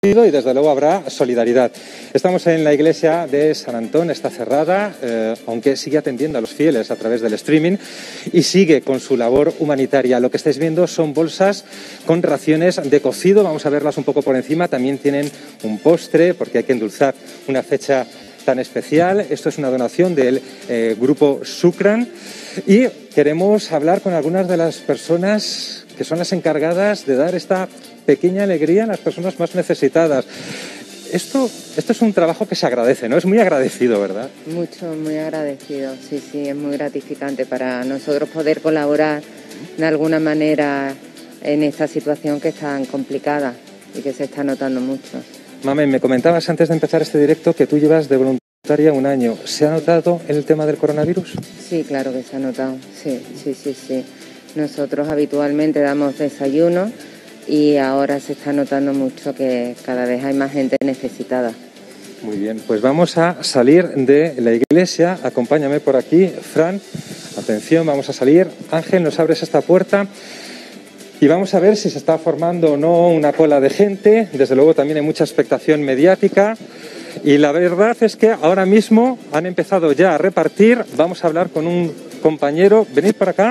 y desde luego habrá solidaridad. Estamos en la iglesia de San Antón, está cerrada, aunque sigue atendiendo a los fieles a través del streaming y sigue con su labor humanitaria. Lo que estáis viendo son bolsas con raciones de cocido, vamos a verlas un poco por encima. También tienen un postre porque hay que endulzar una fecha tan especial. Esto es una donación del grupo Sucran y queremos hablar con algunas de las personas que son las encargadas de dar esta pequeña alegría a las personas más necesitadas. Esto es un trabajo que se agradece, ¿no? Es muy agradecido, ¿verdad? Mucho, muy agradecido, sí, es muy gratificante para nosotros poder colaborar de alguna manera en esta situación que es tan complicada y que se está notando mucho. Mamen, me comentabas antes de empezar este directo que tú llevas de voluntaria un año. ¿Se ha notado el tema del coronavirus? Sí, claro que se ha notado, sí. Nosotros habitualmente damos desayuno y ahora se está notando mucho que cada vez hay más gente necesitada. Muy bien, pues vamos a salir de la iglesia. Acompáñame por aquí, Fran. Atención, vamos a salir. Ángel, nos abres esta puerta y vamos a ver si se está formando o no una cola de gente. Desde luego también hay mucha expectación mediática. Y la verdad es que ahora mismo han empezado ya a repartir. Vamos a hablar con un compañero. Venid por acá.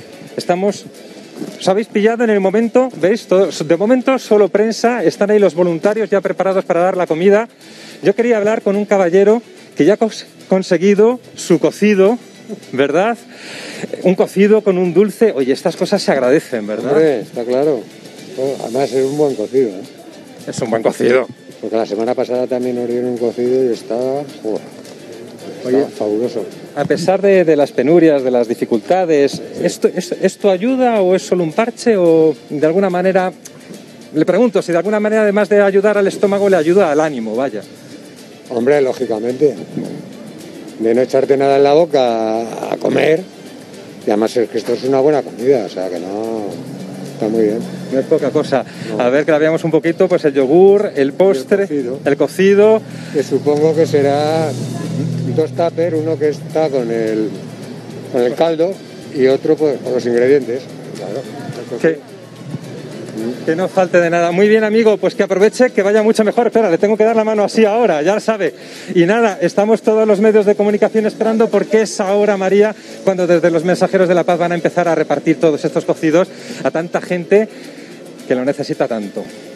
Os habéis pillado en el momento, ¿veis? De momento solo prensa, están ahí los voluntarios ya preparados para dar la comida. Yo quería hablar con un caballero que ya ha conseguido su cocido, ¿verdad? Un cocido con un dulce. Oye, estas cosas se agradecen, ¿verdad? Hombre, está claro. Además es un buen cocido, ¿eh? Es un buen cocido. Porque la semana pasada también nos dieron un cocido y estaba fabuloso. A pesar de las penurias, de las dificultades, ¿esto ayuda o es solo un parche? O de alguna manera, le pregunto si de alguna manera, además de ayudar al estómago, le ayuda al ánimo, vaya. Hombre, lógicamente. De no echarte nada en la boca a comer. Y además es que esto es una buena comida, o sea que no... Está muy bien. No es poca cosa. No. A ver, que la veamos un poquito, pues el yogur, el postre, el cocido. Que supongo que será 2 tuppers, uno que está con el caldo y otro pues, con los ingredientes. Claro. Que no falte de nada. Muy bien, amigo, pues que aproveche, que vaya mucho mejor. Espera, le tengo que dar la mano así ahora, ya lo sabe. Y nada, estamos todos los medios de comunicación esperando porque es ahora, María, cuando desde los Mensajeros de la Paz van a empezar a repartir todos estos cocidos a tanta gente que lo necesita tanto.